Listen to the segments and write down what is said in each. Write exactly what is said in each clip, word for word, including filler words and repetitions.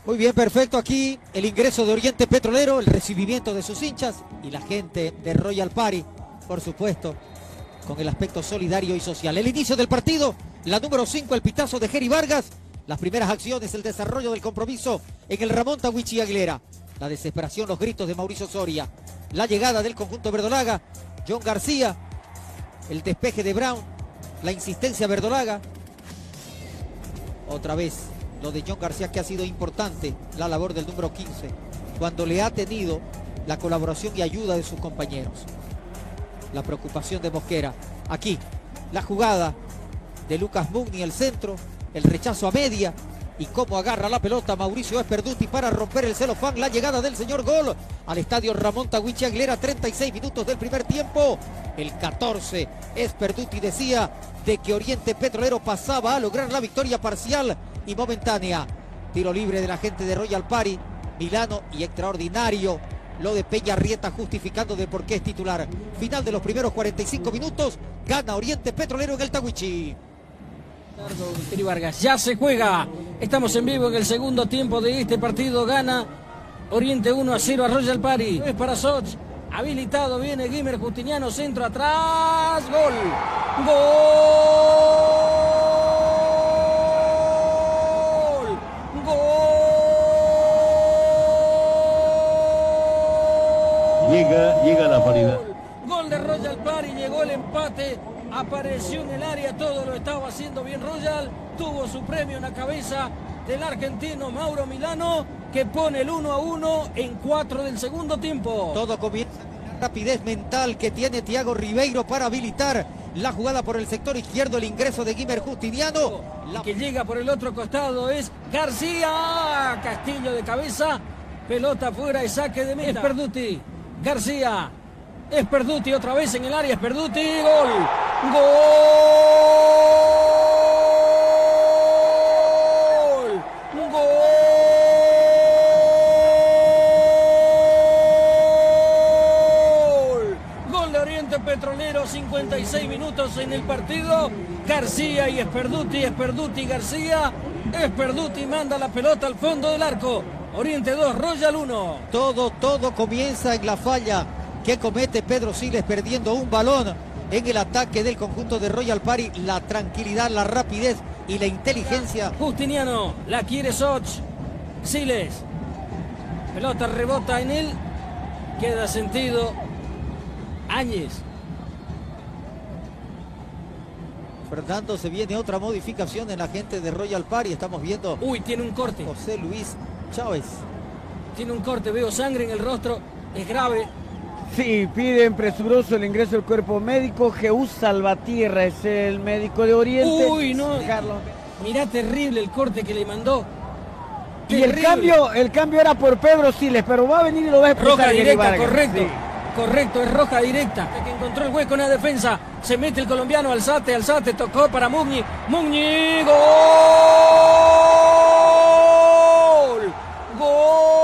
Muy bien, perfecto. Aquí el ingreso de Oriente Petrolero, el recibimiento de sus hinchas y la gente de Royal Party, por supuesto, con el aspecto solidario y social. El inicio del partido, la número cinco, el pitazo de Jerry Vargas. Las primeras acciones, el desarrollo del compromiso en el Ramón Tahuichi Aguilera. La desesperación, los gritos de Mauricio Soria. La llegada del conjunto verdolaga, John García. El despeje de Brown, la insistencia verdolaga. Otra vez lo de John García, que ha sido importante, la labor del número quince, cuando le ha tenido la colaboración y ayuda de sus compañeros. La preocupación de Mosquera. Aquí, la jugada de Lucas Mugni, el centro, el rechazo a media, y cómo agarra la pelota Mauricio Esperduti para romper el celofán. La llegada del señor gol al estadio Ramón Tahuichi Aguilera, treinta y seis minutos del primer tiempo. El catorce, Esperduti decía de que Oriente Petrolero pasaba a lograr la victoria parcial y momentánea. Tiro libre de la gente de Royal Party, Milano, y extraordinario lo de Peña Rieta, justificando de por qué es titular. Final de los primeros cuarenta y cinco minutos, gana Oriente Petrolero en el Tahuichi. Jerry Vargas, ya se juega. Estamos en vivo en el segundo tiempo de este partido. Gana Oriente uno a cero a Royal Party. Es para Soch. Habilitado viene Guimer Justiniano, centro atrás. Gol. Gol. Gol. Llega, llega la paridad. Gol de Royal Party, llegó el empate. Apareció en el área, todo lo estaba haciendo bien Royal. Tuvo su premio en la cabeza del argentino Mauro Milano, que pone el uno a uno en cuatro del segundo tiempo. Todo comienza con la rapidez mental que tiene Thiago Ribeiro para habilitar la jugada por el sector izquierdo. El ingreso de Guimer Justiniano. La que llega por el otro costado es García. Castillo de cabeza. Pelota fuera y saque de meta. Esperduti. García. Esperduti otra vez en el área. Esperduti. Gol. Gol. Gol. Gol de Oriente Petrolero. cincuenta y seis minutos en el partido. García y Esperduti. Esperduti y García. Esperduti manda la pelota al fondo del arco. Oriente dos, Royal uno. Todo, todo comienza en la falla que comete Pedro Siles, perdiendo un balón en el ataque del conjunto de Royal Party. La tranquilidad, la rapidez y la inteligencia. Justiniano, la quiere Soch. Siles. Pelota rebota en él. Queda sentido. Áñez. Fernando, se viene otra modificación en la gente de Royal Party. Estamos viendo. Uy, tiene un corte. José Luis Chávez. Tiene un corte, veo sangre en el rostro. Es grave. Sí, piden presuroso el ingreso del cuerpo médico. Jesús Salvatierra es el médico de Oriente. Uy, no. Carlos. Mirá, terrible el corte que le mandó. Y Terrible. el cambio, el cambio era por Pedro Siles, pero va a venir y lo va a explicar. Roja Jerry directa, Vargas. correcto. Sí. Correcto, es roja directa. Que encontró el hueco en la defensa. Se mete el colombiano Alzate, Alzate tocó para Mugni. Mugni, gol. Gol.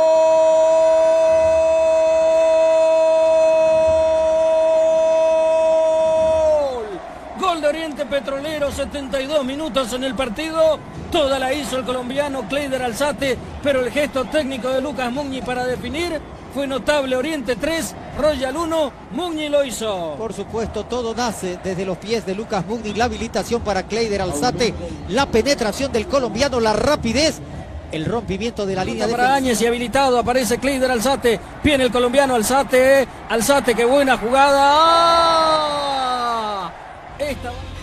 Gol de Oriente Petrolero, setenta y dos minutos en el partido. Toda la hizo el colombiano Kleider Alzate, pero el gesto técnico de Lucas Mugni para definir fue notable. Oriente tres, Royal uno, Mugni lo hizo. Por supuesto, todo nace desde los pies de Lucas Mugni. La habilitación para Kleider Alzate, la penetración del colombiano, la rapidez, el rompimiento de la línea de para Áñez y habilitado, aparece Kleider Alzate, viene el colombiano Alzate, Alzate, qué buena jugada. ¡Ah! Esta...